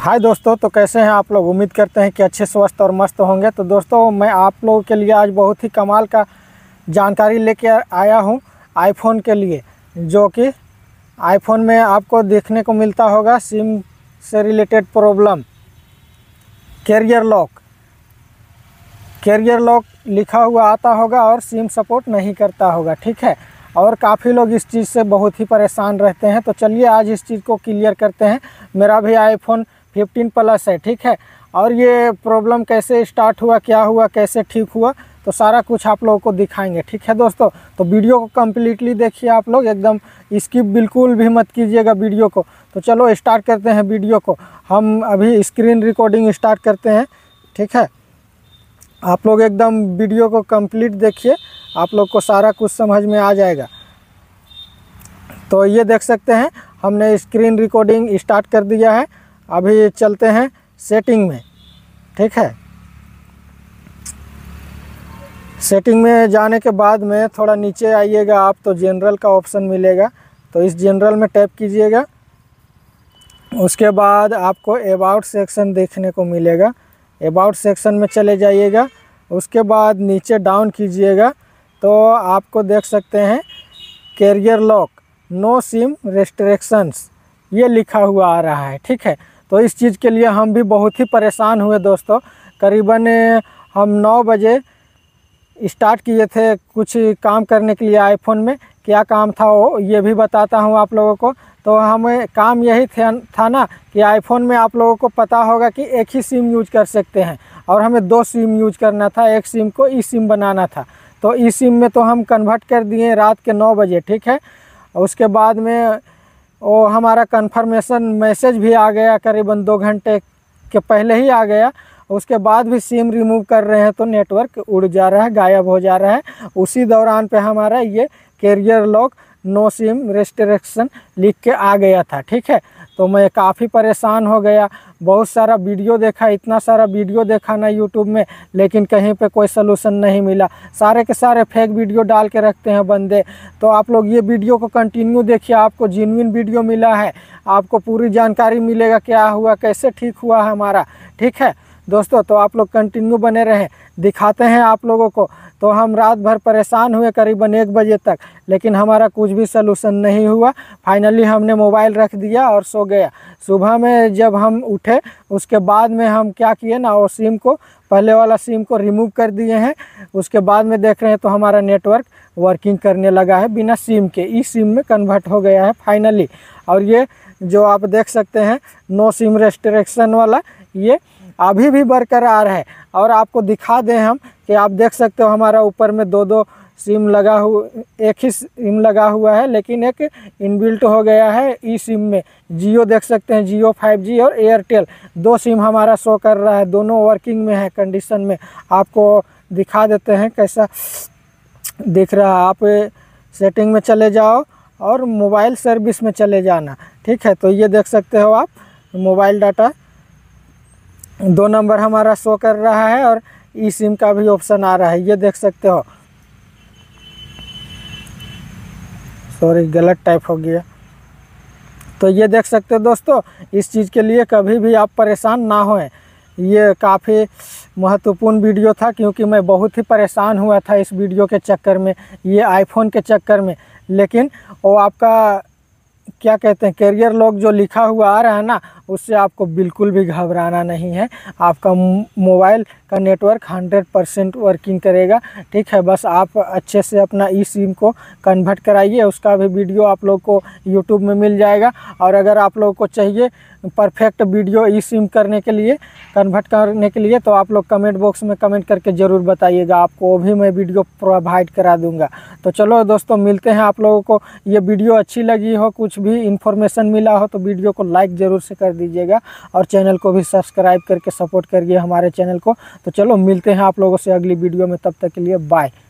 हाय दोस्तों, तो कैसे हैं आप लोग। उम्मीद करते हैं कि अच्छे स्वस्थ और मस्त होंगे। तो दोस्तों, मैं आप लोगों के लिए आज बहुत ही कमाल का जानकारी लेके आया हूं आईफोन के लिए, जो कि आईफोन में आपको देखने को मिलता होगा सिम से रिलेटेड प्रॉब्लम। कैरियर लॉक लिखा हुआ आता होगा और सिम सपोर्ट नहीं करता होगा, ठीक है। और काफ़ी लोग इस चीज़ से बहुत ही परेशान रहते हैं। तो चलिए आज इस चीज़ को क्लियर करते हैं। मेरा भी आईफोन 15 प्लस है, ठीक है। और ये प्रॉब्लम कैसे स्टार्ट हुआ, क्या हुआ, कैसे ठीक हुआ, तो सारा कुछ आप लोगों को दिखाएंगे, ठीक है दोस्तों। तो वीडियो को कम्प्लीटली देखिए आप लोग, एकदम स्किप बिल्कुल भी मत कीजिएगा वीडियो को। तो चलो स्टार्ट करते हैं वीडियो को। हम अभी स्क्रीन रिकॉर्डिंग स्टार्ट करते हैं, ठीक है। आप लोग एकदम वीडियो को कंप्लीट देखिए, आप लोग को सारा कुछ समझ में आ जाएगा। तो ये देख सकते हैं हमने स्क्रीन रिकॉर्डिंग स्टार्ट कर दिया है। अभी चलते हैं सेटिंग में, ठीक है। सेटिंग में जाने के बाद में थोड़ा नीचे आइएगा आप, तो जनरल का ऑप्शन मिलेगा। तो इस जनरल में टैप कीजिएगा। उसके बाद आपको अबाउट सेक्शन देखने को मिलेगा। अबाउट सेक्शन में चले जाइएगा। उसके बाद नीचे डाउन कीजिएगा तो आपको देख सकते हैं carrier lock no SIM restrictions ये लिखा हुआ आ रहा है, ठीक है। तो इस चीज़ के लिए हम भी बहुत ही परेशान हुए दोस्तों। करीबन हम 9 बजे स्टार्ट किए थे कुछ काम करने के लिए आईफोन में। क्या काम था वो ये भी बताता हूँ आप लोगों को। तो हमें काम यही था ना कि आईफोन में आप लोगों को पता होगा कि एक ही सिम यूज कर सकते हैं, और हमें 2 सिम यूज करना था। एक सिम को ई सिम बनाना था। तो ई सिम में तो हम कन्वर्ट कर दिए रात के 9 बजे, ठीक है। उसके बाद में वो हमारा कन्फर्मेशन मैसेज भी आ गया, करीबन 2 घंटे के पहले ही आ गया। उसके बाद भी सिम रिमूव कर रहे हैं तो नेटवर्क उड़ जा रहा है, गायब हो जा रहा है। उसी दौरान पे हमारा ये carrier lock no SIM restriction लिख के आ गया था, ठीक है। तो मैं काफ़ी परेशान हो गया। बहुत सारा वीडियो देखा, इतना सारा वीडियो देखा ना यूट्यूब में, लेकिन कहीं पे कोई सलूशन नहीं मिला। सारे के सारे फेक वीडियो डाल के रखते हैं बंदे। तो आप लोग ये वीडियो को कंटिन्यू देखिए, आपको जेन्युइन वीडियो मिला है, आपको पूरी जानकारी मिलेगा क्या हुआ, कैसे ठीक हुआ है हमारा, ठीक है दोस्तों। तो आप लोग कंटिन्यू बने रहें, दिखाते हैं आप लोगों को। तो हम रात भर परेशान हुए करीबन 1 बजे तक, लेकिन हमारा कुछ भी सलूशन नहीं हुआ। फाइनली हमने मोबाइल रख दिया और सो गया। सुबह में जब हम उठे उसके बाद में हम क्या किए ना, वो सिम को, पहले वाला सिम को रिमूव कर दिए हैं। उसके बाद में देख रहे हैं तो हमारा नेटवर्क वर्किंग करने लगा है बिना सिम के, ई सिम में कन्वर्ट हो गया है फाइनली। और ये जो आप देख सकते हैं नो सिम रेस्ट्रिक्शन वाला, ये अभी भी बरकरार है। और आपको दिखा दें हम कि आप देख सकते हो हमारा ऊपर में 2 सिम लगा हुआ, एक ही सिम लगा हुआ है, लेकिन एक इनबिल्ट हो गया है ई सिम में। जियो देख सकते हैं, जियो 5G और एयरटेल 2 सिम हमारा शो कर रहा है, दोनों वर्किंग में है कंडीशन में। आपको दिखा देते हैं कैसा दिख रहा है। आप सेटिंग में चले जाओ और मोबाइल सर्विस में चले जाना, ठीक है। तो ये देख सकते हो आप मोबाइल डाटा 2 नंबर हमारा शो कर रहा है, और ई सिम का भी ऑप्शन आ रहा है, ये देख सकते हो। सॉरी, गलत टाइप हो गया। तो ये देख सकते हो दोस्तों, इस चीज़ के लिए कभी भी आप परेशान ना होएं। ये काफ़ी महत्वपूर्ण वीडियो था, क्योंकि मैं बहुत ही परेशान हुआ था इस वीडियो के चक्कर में, ये आईफोन के चक्कर में। लेकिन वो आपका क्या कहते हैं कैरियर लॉक जो लिखा हुआ आ रहा है ना, उससे आपको बिल्कुल भी घबराना नहीं है। आपका मोबाइल का नेटवर्क 100% वर्किंग करेगा, ठीक है। बस आप अच्छे से अपना ई सिम को कन्वर्ट कराइए, उसका भी वीडियो आप लोग को यूट्यूब में मिल जाएगा। और अगर आप लोग को चाहिए परफेक्ट वीडियो ई सिम करने के लिए, कन्वर्ट करने के लिए, तो आप लोग कमेंट बॉक्स में कमेंट करके ज़रूर बताइएगा, आपको वो भी मैं वीडियो प्रोवाइड करा दूंगा। तो चलो दोस्तों, मिलते हैं। आप लोगों को ये वीडियो अच्छी लगी हो, कुछ भी इन्फॉर्मेशन मिला हो, तो वीडियो को लाइक ज़रूर से कर दीजिएगा, और चैनल को भी सब्सक्राइब करके सपोर्ट करिए हमारे चैनल को। तो चलो मिलते हैं आप लोगों से अगली वीडियो में, तब तक के लिए बाय।